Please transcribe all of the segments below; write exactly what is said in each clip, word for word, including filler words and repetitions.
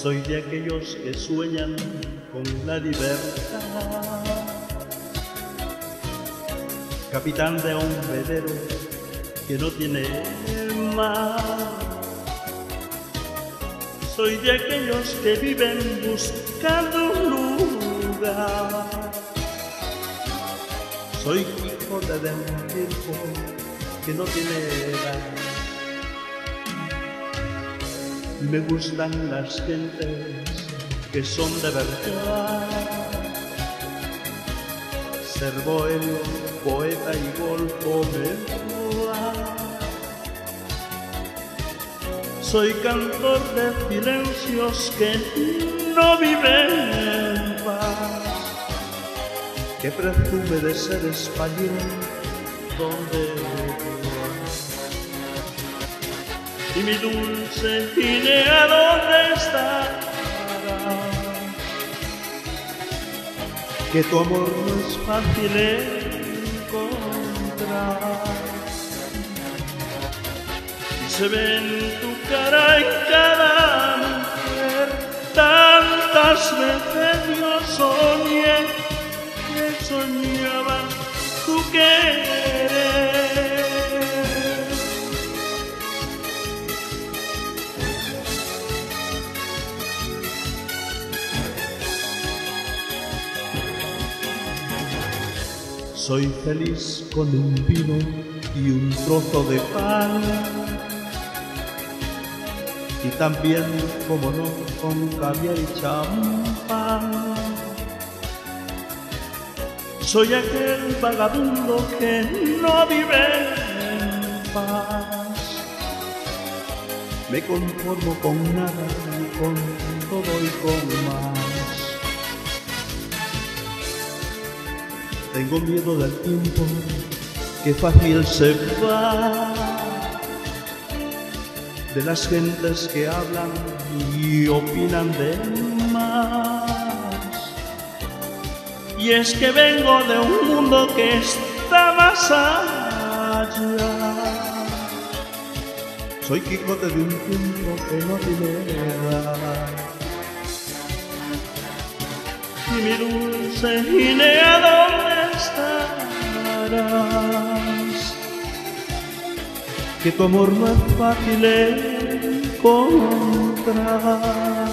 Soy de aquellos que sueñan con la libertad, capitán de un velero que no tiene mar. Soy de aquellos que viven buscando un lugar. Soy Quijote de un tiempo que no tiene edad. Me gustan las gentes que son de verdad. Ser bohemio, poeta y golfo me va. Soy cantor de silencios que no viven en paz, que presume de ser español donde va. Y mi dulce Guinea, ¿dónde estará? Que tu amor no es fácil encontrar. Y se ve en tu cara en cada mujer. Tantas veces yo soñé que soñaba tu querer. Soy feliz con un vino y un trozo de pan, y también, como no, con caviar y champán. Soy aquel vagabundo que no vive en paz. Me conformo con nada y con todo y con más. Tengo miedo del tiempo que fácil se va, de las gentes que hablan y opinan de más. Y es que vengo de un mundo que está más allá. Soy Quijote de un tiempo que no tiene edad. Y mi dulce Guinea, ¿dónde estarás? Que tu amor no es fácil encontrar.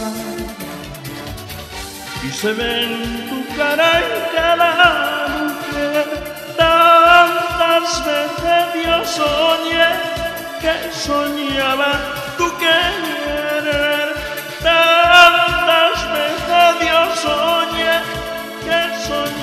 Y se ve en tu cara en cada mujer. Tantas veces yo soñé que soñaba tu querer. Tantas veces yo soñé que soñaba